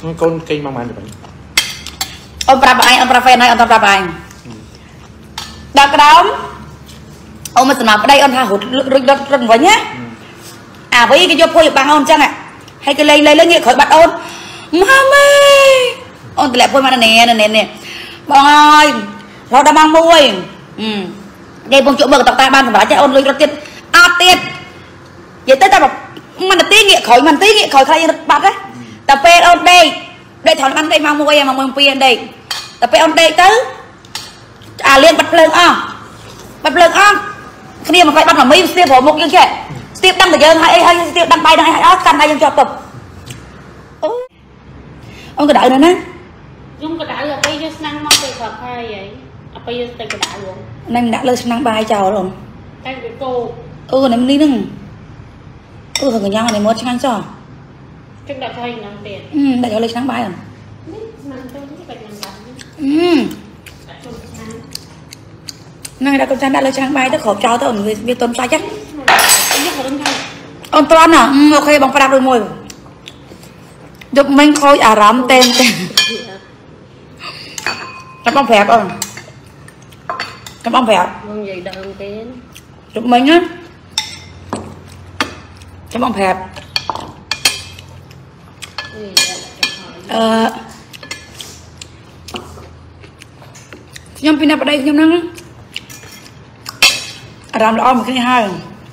con kinh mang màn được ông pra bài ông pra phê này ông pra bài đặc đóng ông mà sẵn đây ông tha hụt rừng với nhá à với cái vô phôi bằng ông chăng ạ hay cái lấy nghĩa khỏi bắt ôn mami ôn lại phôi mà nè bọn ơi nó đã mang môi đây bọn chỗ bờ tộc ta ban phải cho ôn lôi tiết tiết vậy tới ta bảo mình tí nghĩa khỏi khai bắt đấy tập phê ôn đây thằng ăn đây mang môi mà môi phê đây tập phê ôn đây tới liên bắt lưng khi mà phải bắt hỏng mấy stiệp một như thế stiệp đăng để dân hay stiệp đăng bay đăng hay căn đây dân cho tập ông cái đại này nè dung cái đại là bây giờ năng mong được hợp hay vậy bây giờ tay cái đại luôn nên đã lên năng bay chào rồi tay cái cô này đi nưng thằng người nhau này mới cho anh cho chắc đã thay năng tiền đã cho lên năng bay rồi này đã con trai đã lên trang bay tới khẩu cho tới ổn việc tuần sai chắc ông toán à ok bằng phải đạp đôi môi giúp mình khôi rắm tên các bông phẹp không các bông phẹp giúp mình á các bông phẹp nhom pin ở đây nhom năng làm lo một cái hai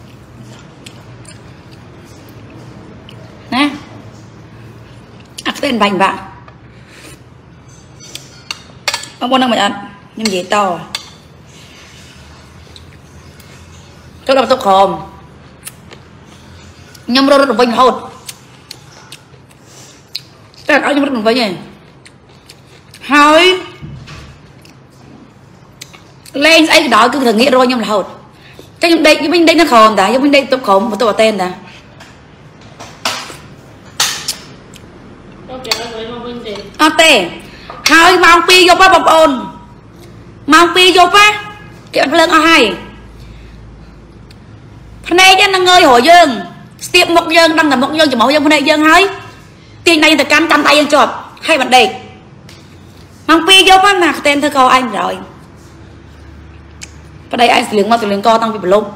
nè tên bành bạn ông muốn ăn mày ăn nhưng gì to tôi làm tóc hòm nhom rô được vinh hột tất cả nhom rô được vinh này hơi lên ấy đó cứ thử nghĩ rồi nhom là hột cái nhom đây mình đây nó khom đã mình đây tóc khom và tôi bảo tên đã tê hơi mang pi vô bắp ôn mang pi vô bắp chuyện lưng ở hai này chứ nó ngơi hỏi dương tiệp một dương đang là một dương chỉ mẫu dương này dương hơi tiền này từ cắn tay dương chọp hay bạn đây mang pi vô bắp mà tên thưa câu anh rồi ở đây anh xử lý co tăng bị lông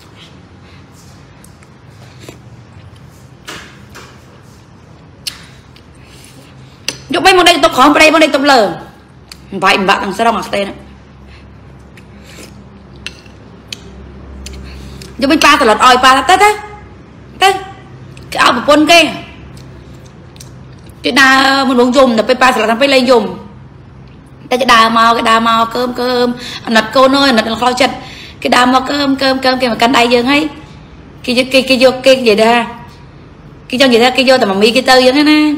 giúp mấy món đây tôi khó đây món đây tôi lờ vậy bạn đằng sau đâu mặc tên giúp mấy ba từ lọt oi ba tết á tết cái áo của quân kia cái đà mình muốn dùng là ba từ lọt phải lên dùng cái đà màu cơm nặt cô nơi nặt kho chật cái đà màu cơm kia mà cắn đây dương ấy cái vô cái gì đó cái cho gì đó cái vô tầm mà mi cái tơ dương thế nè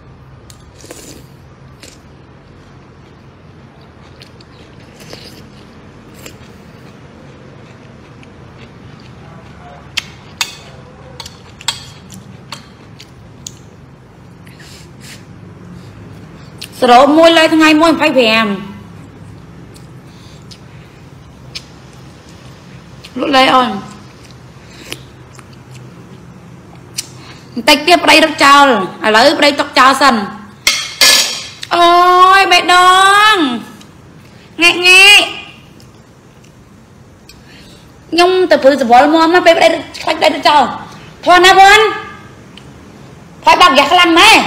rồi môi lại thằng ngày môi phải phèm lúc đây ơi tách tiếp đây đất trao lấy đây tóc trao sần ôi bé đòn nghe nhung từ từ bỏ mồm nó bé đây đất trao thôi na con phải bạc giặc lăng mày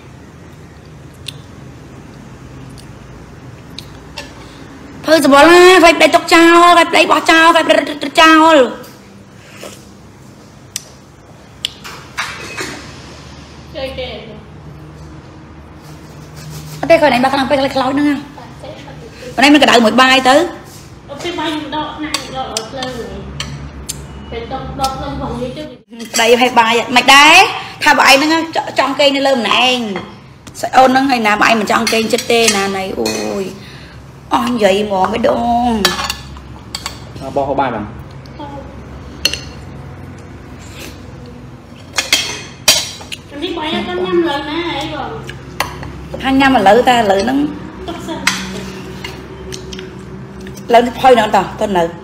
thôi giờ bỏ ra phải đây tóc trao phải đây bỏ trao phải đây trao ở đây khỏi này bác làm phải lói nữa bữa nay mình có đợi một bài tới đây hay bài mạch đấy tha bài nó trong cây nó lơm này sẽ ôn nó ngày nào bài mình trong cây chất tê này ôi ôi vậy mà mới đông bỏ hộp bài bằng hai năm mà lỡ ta lỡ nó lỡ thôi nữa tao tên lỡ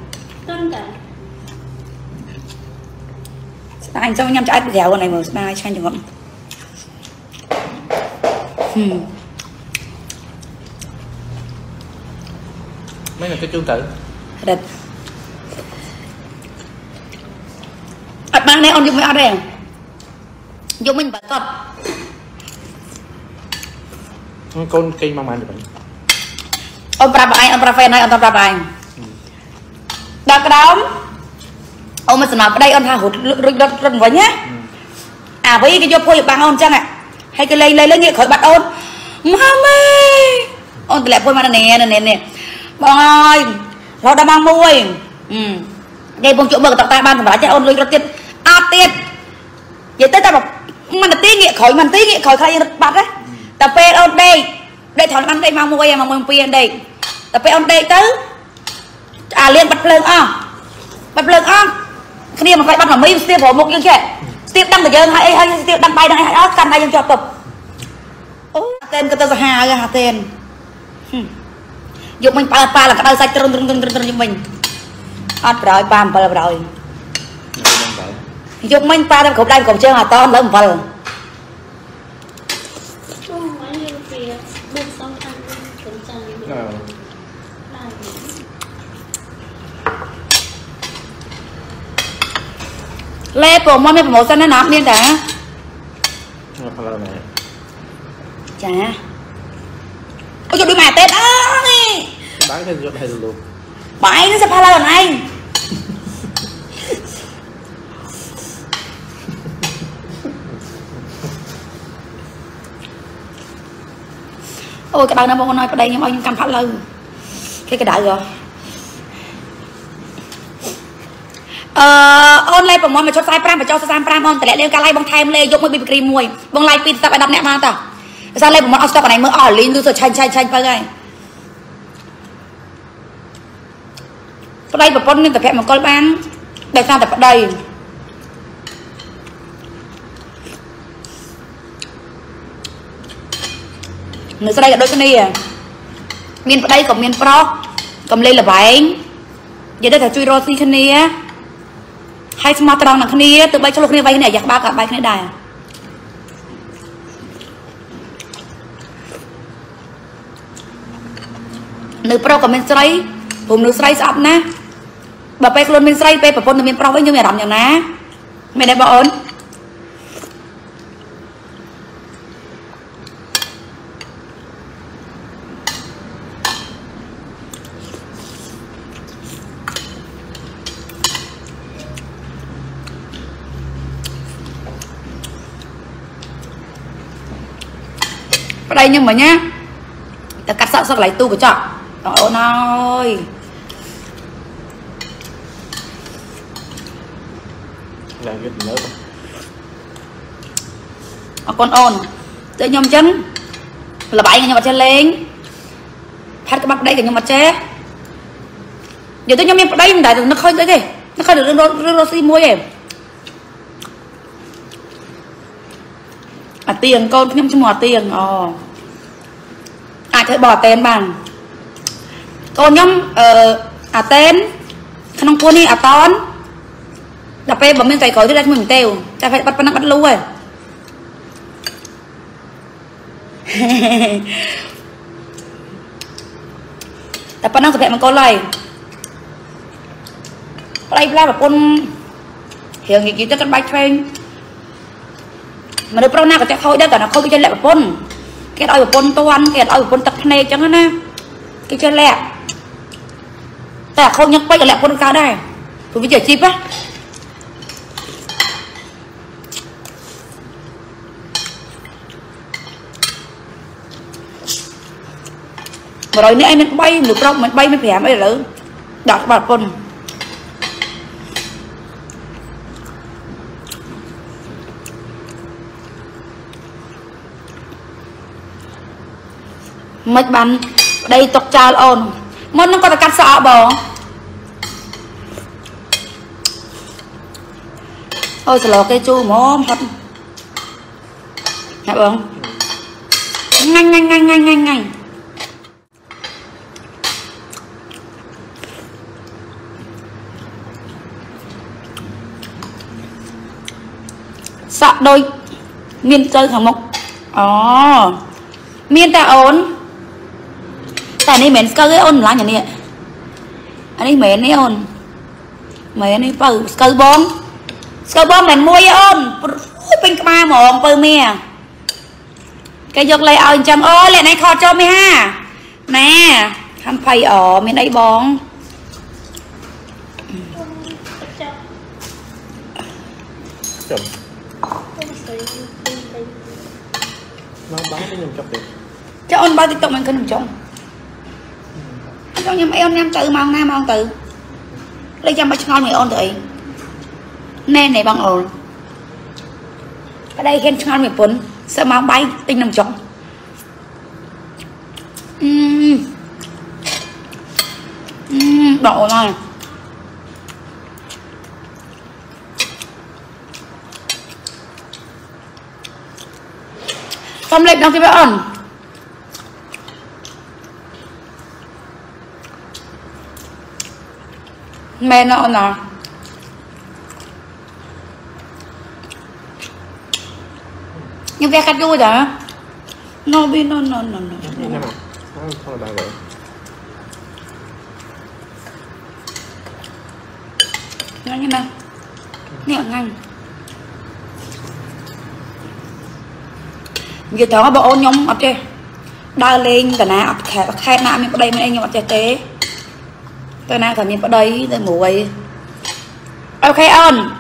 anh cho nhâm cho ai dẻo này mà ai cho anh đừng mấy là cái chương tự đẹp bạn này ông dùng mấy ở đây dùng mình bật tốt con kinh mang màn được bạn ông pra phê này ông pra anh đặc đóng ông mà nói ở đây ông tha hụt rực với nhá với cái vô phôi bằng ông chăng ạ hay cái lấy nghĩa khỏi bắt ôn mami ôn lại phôi mà nè bọn ơi nó đã mang môi đây bông chỗ bờ tặng tay ban của bà cho ôn lôi tiền tiền vậy tới ta bảo mình tí nghĩa khỏi khai bắt đấy tập phê ôn đây thằng ăn đây mang môi em mang môi đây tập phê ôn đây tới liên bắt lưng khi mà phải bắt vào mấy tiêu phổ một như thế tiêu đăng được dân hay tiêu đăng bay đăng hay ớt căn hay dân cho tập tên cái tên hà tên dục mình pa là cái đôi sai trơn như mình ớt rồi bàm rồi dục mình pa trong khẩu đây còn chơi mà to lớn một phần lê của món này một chân nó nạp liên cả chả ôi trời đứa mẹ tết ơi bán cái ruột hay luôn bãi nó sẽ pha lần anh ôi các bạn đã muốn nói ở đây nhưng mà cầm phát lâu cái đại rồi online của món mà cho sai pram và cho sai pram onแต่เรื่องการไล่บางไทม์เลยยกมือบีบกรีมมวยบางไล่ปีนตับไปดับแนบมาต่อซาเล่ผมมันเอาสต็อกไหนมือลิ้นดูสดชันไปไงปลายแบบปนนึงแต่แพะมันก็บ้างได้สร้างแต่ปลายเนื้อสไลด์กับด้วยกันนี่miềnปลายกับmiềnปลอกกับเลยละใบอย่าได้แต่จุยโรซี่คันนี้ให้สมาร์ทรองหนังคันนี้ตึกใบชลุกนี่ใบไหนอยากบ้ากับใบไหนได้เนื้อโปรกับเมนสไลด์ผมเนื้อสไลด์สับนะแบบไปคลนเมนสไลด์ไปแบบปนเมนโปรไว้ยังไม่ดำอย่างนะไม่ได้บอกอนở đây nhưng mà nhá ta cắt sợi sắc lấy tu của chọn ôi ơi là cái gì nữa con ôn tự nhom chân là bảy nhưng mà chân lên phát cái mặt đây cái nhưng mà chế giờ tôi nhom ở đây mình đại nó khơi tới kì nó khơi được rô xi muối em tiền con nhom cho mò tiền ai thấy bỏ tên bằng con nhom tên không con đi tón đập em bấm bên tay khói tới đây mình tèo ta phải bắt lưu rồi tập năng thực hiện một con này đây là một con hiểu nghĩ cho các bike train mà được pro nào có chắc thôi đó cả nó không cái chân lẹ một con cái đôi một con toan cái đôi một con tập này chẳng nè cái chân lẹ ta không nhắc quay cái lẹ con cao đây tôi bây giờ chip á rồi nếu em mình bay một rong mình bay mới phèm ấy là đặt vào con mạch bắn đây tộc cha ôn món nó có cắt sọ bò ôi sợ cây chu móm thật hả không nhanh sọ đôi miên chơi hả mộc miên ta ổnแต่นี่เหม็นก็เลยอ่อนล้างอย่างนี้อันนี้เหม็นนี่อ่อนเหม็นนี่เปิดสเกลบอมเหม็นมวยอ่อนเป็นกระมาหมองเปิดเมียแกยกเลยเอาจังโอ้ยเลยในคอจอไม่ห้าแน่ทำไฟอ๋อไม่ได้บ้อง chậm nó bán cái nhầm chọc được cho ôn bao tích tụng mình khinh chồng trong nhầm ôn nhầm tự mong nam mong tự lấy cho mấy ngon người ôn tự nên này bằng ổn ở đây khen ngon người bốn sao mong bay tinh nằm chồng đổ này không lên đâu thì phải ổn mẹ nó ổn nào nhưng về cắt vui đó nó biết nó như thế nào không là bài vậy nó như nào nẹo ngang giờ thằng bộ ôn nhóm ở đây đa lên cả na khai na mình ở đây mình anh nhóm ở tế tôi na cả mình ở đây tôi ngủ vậy ok ơn